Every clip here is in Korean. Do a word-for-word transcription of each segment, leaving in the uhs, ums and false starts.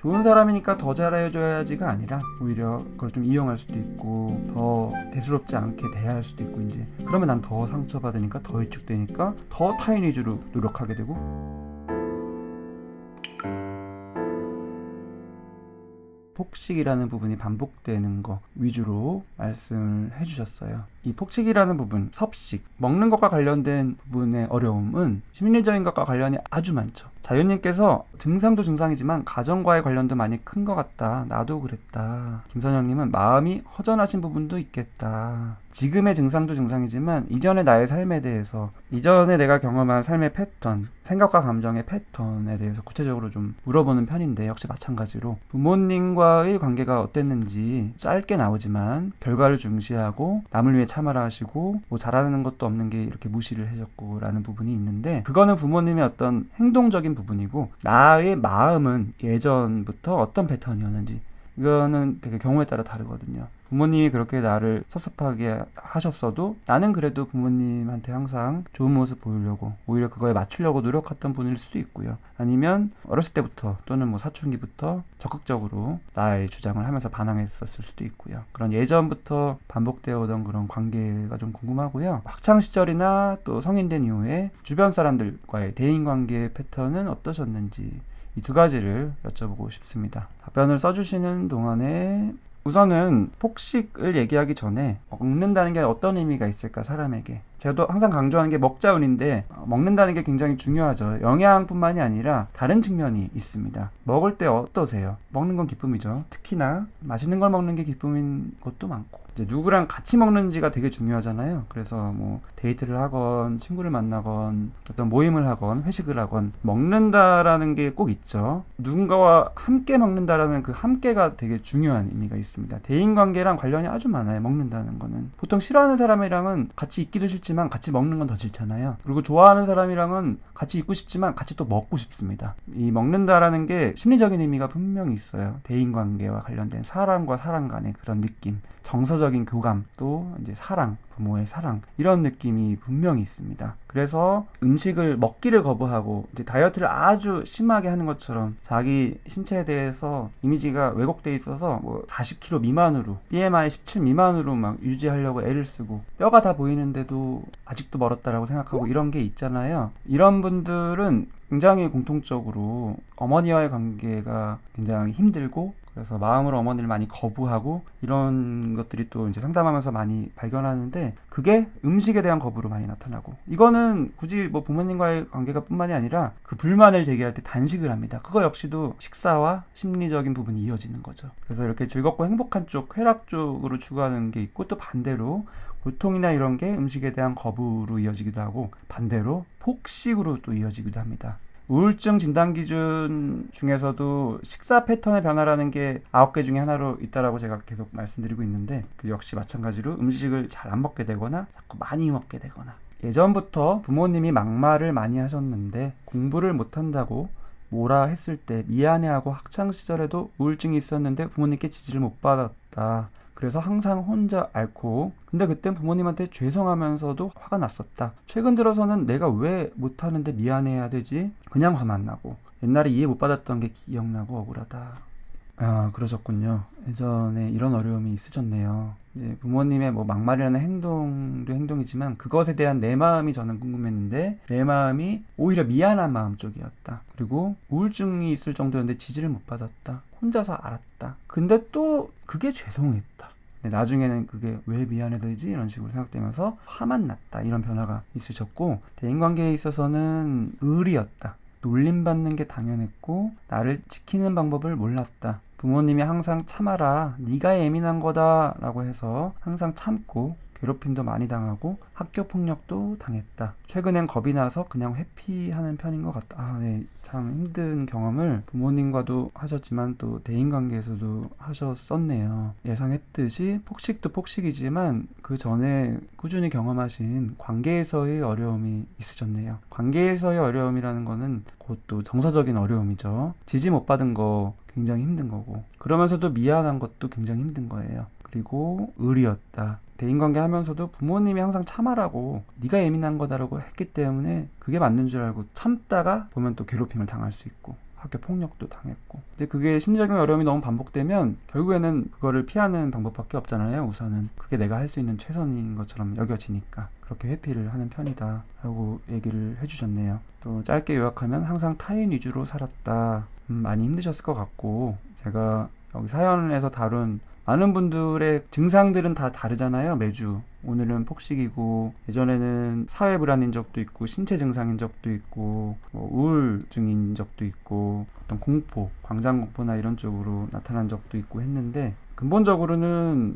좋은 사람이니까 더 잘해줘야지가 아니라 오히려 그걸 좀 이용할 수도 있고 더 대수롭지 않게 대할 수도 있고, 이제 그러면 난 더 상처받으니까 더 위축되니까 더 타인 위주로 노력하게 되고. 폭식이라는 부분이 반복되는 거 위주로 말씀을 해주셨어요. 이 폭식이라는 부분, 섭식, 먹는 것과 관련된 부분의 어려움은 심리적인 것과 관련이 아주 많죠. 자유님께서 증상도 증상이지만 가정과의 관련도 많이 큰 것 같다. 나도 그랬다. 김선영님은 마음이 허전하신 부분도 있겠다. 지금의 증상도 증상이지만 이전의 나의 삶에 대해서, 이전에 내가 경험한 삶의 패턴, 생각과 감정의 패턴에 대해서 구체적으로 좀 물어보는 편인데, 역시 마찬가지로 부모님과의 관계가 어땠는지 짧게 나오지만 결과를 중시하고 남을 위해 참아라 하시고 뭐 잘하는 것도 없는 게 이렇게 무시를 해줬고 라는 부분이 있는데, 그거는 부모님의 어떤 행동적인 부분이고, 나의 마음은 예전부터 어떤 패턴이었는지 이거는 되게 경우에 따라 다르거든요. 부모님이 그렇게 나를 섭섭하게 하셨어도 나는 그래도 부모님한테 항상 좋은 모습 보이려고, 오히려 그거에 맞추려고 노력했던 분일 수도 있고요. 아니면 어렸을 때부터 또는 뭐 사춘기부터 적극적으로 나의 주장을 하면서 반항했었을 수도 있고요. 그런 예전부터 반복되어 오던 그런 관계가 좀 궁금하고요. 학창시절이나 또 성인 된 이후에 주변 사람들과의 대인관계 패턴은 어떠셨는지, 이 두 가지를 여쭤보고 싶습니다. 답변을 써주시는 동안에 우선은 폭식을 얘기하기 전에 먹는다는 게 어떤 의미가 있을까, 사람에게. 제가 항상 강조하는 게 먹자운인데, 먹는다는 게 굉장히 중요하죠. 영양뿐만이 아니라 다른 측면이 있습니다. 먹을 때 어떠세요? 먹는 건 기쁨이죠. 특히나 맛있는 걸 먹는 게 기쁨인 것도 많고, 이제 누구랑 같이 먹는지가 되게 중요하잖아요. 그래서 뭐 데이트를 하건 친구를 만나건 어떤 모임을 하건 회식을 하건 먹는다라는 게 꼭 있죠. 누군가와 함께 먹는다라는 그 함께가 되게 중요한 의미가 있습니다. 대인관계랑 관련이 아주 많아요. 먹는다는 거는 보통 싫어하는 사람이랑은 같이 있기도 싫지만 같이 먹는 건 더 싫잖아요. 그리고 좋아하는 사람이랑은 같이 있고 싶지만 같이 또 먹고 싶습니다. 이 먹는다라는 게 심리적인 의미가 분명히 있어요. 대인관계와 관련된 사람과 사람 간의 그런 느낌, 정서적인 교감, 또 이제 사랑, 부모의 사랑, 이런 느낌이 분명히 있습니다. 그래서 음식을 먹기를 거부하고 이제 다이어트를 아주 심하게 하는 것처럼 자기 신체에 대해서 이미지가 왜곡돼 있어서 뭐 사십 킬로그램 미만으로, 비엠아이 십칠 미만으로 막 유지하려고 애를 쓰고 뼈가 다 보이는데도 아직도 멀었다라고 생각하고 이런 게 있잖아요. 이런 분들은 굉장히 공통적으로 어머니와의 관계가 굉장히 힘들고, 그래서 마음으로 어머니를 많이 거부하고 이런 것들이 또 이제 상담하면서 많이 발견하는데, 그게 음식에 대한 거부로 많이 나타나고, 이거는 굳이 뭐 부모님과의 관계가 뿐만이 아니라 그 불만을 제기할 때 단식을 합니다. 그거 역시도 식사와 심리적인 부분이 이어지는 거죠. 그래서 이렇게 즐겁고 행복한 쪽, 쾌락 쪽으로 추구하는 게 있고, 또 반대로 고통이나 이런 게 음식에 대한 거부로 이어지기도 하고, 반대로 폭식으로 또 이어지기도 합니다. 우울증 진단 기준 중에서도 식사 패턴의 변화라는 게 아홉 개 중에 하나로 있다라고 제가 계속 말씀드리고 있는데, 그 역시 마찬가지로 음식을 잘 안 먹게 되거나 자꾸 많이 먹게 되거나, 예전부터 부모님이 막말을 많이 하셨는데 공부를 못한다고 뭐라 했을 때 미안해하고 학창시절에도 우울증이 있었는데 부모님께 지지를 못 받았다. 그래서 항상 혼자 앓고, 근데 그땐 부모님한테 죄송하면서도 화가 났었다. 최근 들어서는 내가 왜 못하는데 미안해야 되지? 그냥 화만 나고, 옛날에 이해 못 받았던 게 기억나고 억울하다. 아, 그러셨군요. 예전에 이런 어려움이 있으셨네요. 이제 부모님의 뭐 막말이라는 행동도 행동이지만 그것에 대한 내 마음이 저는 궁금했는데, 내 마음이 오히려 미안한 마음 쪽이었다. 그리고 우울증이 있을 정도였는데 지지를 못 받았다. 혼자서 알았다. 근데 또 그게 죄송했다. 나중에는 그게 왜 미안해되지? 이런 식으로 생각되면서 화만 났다. 이런 변화가 있으셨고, 대인관계에 있어서는 의리였다. 놀림받는 게 당연했고 나를 지키는 방법을 몰랐다. 부모님이 항상 참아라, 네가 예민한 거다 라고 해서 항상 참고 괴롭힘도 많이 당하고 학교 폭력도 당했다. 최근엔 겁이 나서 그냥 회피하는 편인 것 같다. 아, 네, 참 힘든 경험을 부모님과도 하셨지만 또 대인관계에서도 하셨었네요. 예상했듯이 폭식도 폭식이지만 그 전에 꾸준히 경험하신 관계에서의 어려움이 있으셨네요. 관계에서의 어려움이라는 거는 곧 또 정서적인 어려움이죠. 지지 못 받은 거 굉장히 힘든 거고, 그러면서도 미안한 것도 굉장히 힘든 거예요. 그리고 의리였다. 대인관계 하면서도 부모님이 항상 참아라고, 네가 예민한 거다라고 했기 때문에 그게 맞는 줄 알고 참다가 보면 또 괴롭힘을 당할 수 있고, 학교 폭력도 당했고. 근데 그게 심리적인 어려움이 너무 반복되면 결국에는 그거를 피하는 방법밖에 없잖아요. 우선은 그게 내가 할 수 있는 최선인 것처럼 여겨지니까 그렇게 회피를 하는 편이다 라고 얘기를 해주셨네요. 또 짧게 요약하면 항상 타인 위주로 살았다. 음, 많이 힘드셨을 것 같고, 제가 여기 사연에서 다룬 많은 분들의 증상들은 다 다르잖아요. 매주 오늘은 폭식이고, 예전에는 사회 불안인 적도 있고, 신체 증상인 적도 있고, 뭐 우울증인 적도 있고, 어떤 공포, 광장공포나 이런 쪽으로 나타난 적도 있고 했는데, 근본적으로는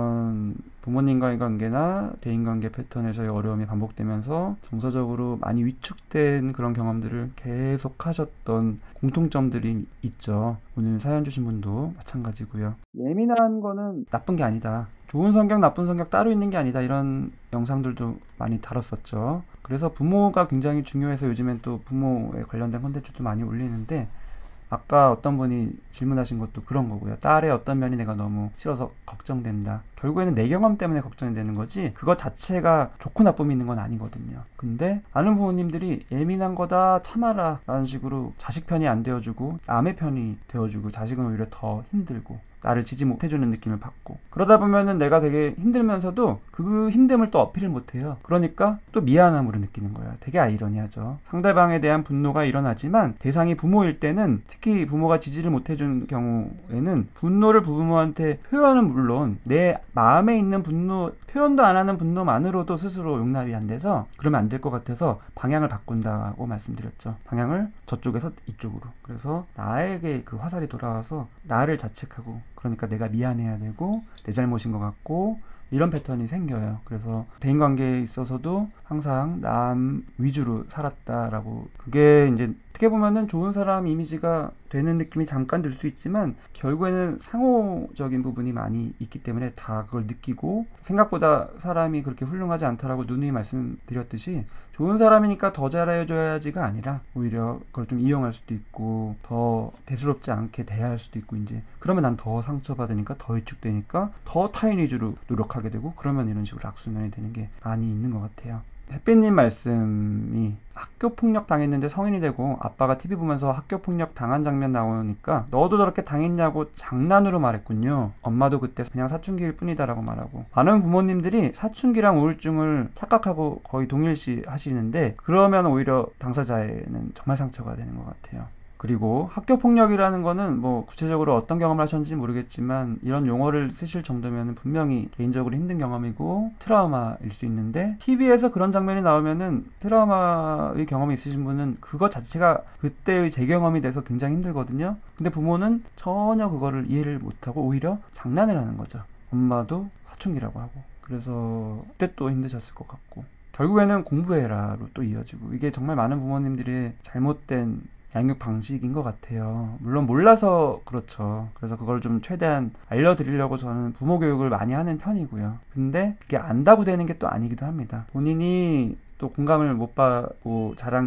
이런 부모님과의 관계나 대인관계 패턴에서의 어려움이 반복되면서 정서적으로 많이 위축된 그런 경험들을 계속 하셨던 공통점들이 있죠. 오늘 사연 주신 분도 마찬가지고요. 예민한 거는 나쁜 게 아니다. 좋은 성격, 나쁜 성격 따로 있는 게 아니다. 이런 영상들도 많이 다뤘었죠. 그래서 부모가 굉장히 중요해서 요즘엔 또 부모에 관련된 콘텐츠도 많이 올리는데, 아까 어떤 분이 질문하신 것도 그런 거고요. 딸의 어떤 면이 내가 너무 싫어서 걱정된다. 결국에는 내 경험 때문에 걱정이 되는 거지 그것 자체가 좋고 나쁨이 있는 건 아니거든요. 근데 많은 부모님들이 예민한 거다 참아라 라는 식으로 자식 편이 안 되어주고 남의 편이 되어주고, 자식은 오히려 더 힘들고 나를 지지 못해주는 느낌을 받고, 그러다 보면은 내가 되게 힘들면서도 그 힘듦을 또 어필을 못해요. 그러니까 또 미안함으로 느끼는 거예요. 되게 아이러니하죠. 상대방에 대한 분노가 일어나지만 대상이 부모일 때는, 특히 부모가 지지를 못해준 경우에는 분노를 부모한테 표현은 물론 내 마음에 있는 분노, 표현도 안 하는 분노만으로도 스스로 용납이 안 돼서 그러면 안 될 것 같아서 방향을 바꾼다고 말씀드렸죠. 방향을 저쪽에서 이쪽으로. 그래서 나에게 그 화살이 돌아와서 나를 자책하고, 그러니까 내가 미안해야 되고 내 잘못인 것 같고, 이런 패턴이 생겨요. 그래서 대인관계에 있어서도 항상 남 위주로 살았다라고, 그게 이제 어떻게 보면은 좋은 사람 이미지가 되는 느낌이 잠깐 들 수 있지만 결국에는 상호적인 부분이 많이 있기 때문에 다 그걸 느끼고, 생각보다 사람이 그렇게 훌륭하지 않다라고 누누이 말씀드렸듯이 좋은 사람이니까 더 잘해줘야지가 아니라 오히려 그걸 좀 이용할 수도 있고 더 대수롭지 않게 대할 수도 있고, 이제 그러면 난 더 상처받으니까 더 위축되니까 더 타인 위주로 노력하게 되고, 그러면 이런 식으로 악순환이 되는 게 많이 있는 것 같아요. 햇빛님 말씀이 학교 폭력 당했는데 성인이 되고 아빠가 티비 보면서 학교 폭력 당한 장면 나오니까 너도 저렇게 당했냐고 장난으로 말했군요. 엄마도 그때 그냥 사춘기일 뿐이다 라고 말하고, 많은 부모님들이 사춘기랑 우울증을 착각하고 거의 동일시 하시는데, 그러면 오히려 당사자에는 정말 상처가 되는 것 같아요. 그리고 학교 폭력이라는 거는 뭐 구체적으로 어떤 경험을 하셨는지 모르겠지만 이런 용어를 쓰실 정도면 분명히 개인적으로 힘든 경험이고 트라우마일 수 있는데, 티비에서 그런 장면이 나오면은 트라우마의 경험이 있으신 분은 그것 자체가 그때의 재경험이 돼서 굉장히 힘들거든요. 근데 부모는 전혀 그거를 이해를 못하고 오히려 장난을 하는 거죠. 엄마도 사춘기라고 하고. 그래서 그때 또 힘드셨을 것 같고, 결국에는 공부해라로 또 이어지고, 이게 정말 많은 부모님들의 잘못된 양육 방식인 것 같아요. 물론 몰라서 그렇죠. 그래서 그걸 좀 최대한 알려드리려고 저는 부모 교육을 많이 하는 편이고요. 근데 그게 안다고 되는 게 또 아니기도 합니다. 본인이 또 공감을 못 받고 자란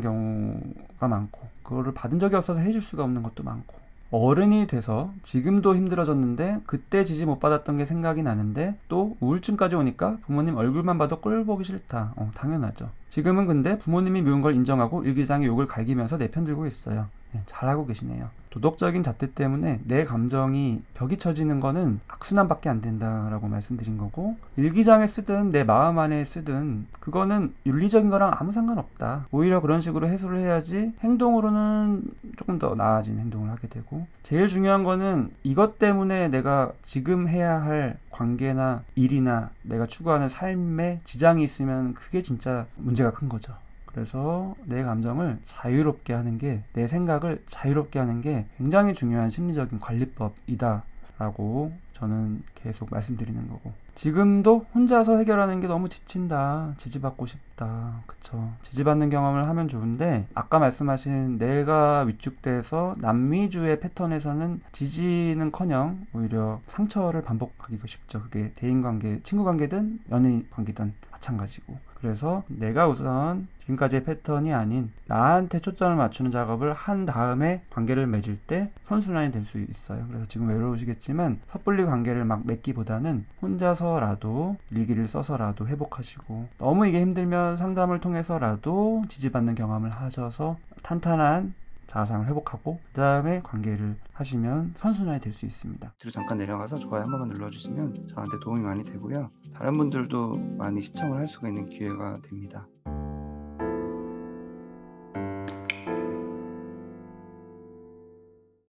경우가 많고, 그거를 받은 적이 없어서 해줄 수가 없는 것도 많고, 어른이 돼서 지금도 힘들어졌는데 그때 지지 못 받았던 게 생각이 나는데 또 우울증까지 오니까 부모님 얼굴만 봐도 꼴 보기 싫다. 어, 당연하죠. 지금은 근데 부모님이 미운 걸 인정하고 일기장에 욕을 갈기면서 내 편 들고 있어요. 네, 잘하고 계시네요. 도덕적인 잣대 때문에 내 감정이 벽이 쳐지는 거는 악순환밖에 안 된다라고 말씀드린 거고, 일기장에 쓰든 내 마음 안에 쓰든 그거는 윤리적인 거랑 아무 상관없다. 오히려 그런 식으로 해소를 해야지 행동으로는 조금 더 나아진 행동을 하게 되고, 제일 중요한 거는 이것 때문에 내가 지금 해야 할 관계나 일이나 내가 추구하는 삶에 지장이 있으면 그게 진짜 문제가 큰 거죠. 그래서 내 감정을 자유롭게 하는 게, 내 생각을 자유롭게 하는 게 굉장히 중요한 심리적인 관리법이다 라고 저는 계속 말씀드리는 거고, 지금도 혼자서 해결하는 게 너무 지친다, 지지받고 싶다, 그쵸, 지지받는 경험을 하면 좋은데, 아까 말씀하신 내가 위축돼서 남위주의 패턴에서는 지지는커녕 오히려 상처를 반복하기가 쉽죠. 그게 대인관계, 친구관계든 연인관계든 마찬가지고, 그래서 내가 우선 지금까지의 패턴이 아닌 나한테 초점을 맞추는 작업을 한 다음에 관계를 맺을 때 선순환이 될 수 있어요. 그래서 지금 외로우시겠지만 섣불리 관계를 막 맺기보다는 혼자서라도 일기를 써서라도 회복하시고, 너무 이게 힘들면 상담을 통해서라도 지지받는 경험을 하셔서 탄탄한 자아상을 회복하고 그 다음에 관계를 하시면 선순환이 될 수 있습니다. 뒤로 잠깐 내려가서 좋아요 한 번만 눌러주시면 저한테 도움이 많이 되고요. 다른 분들도 많이 시청을 할 수가 있는 기회가 됩니다.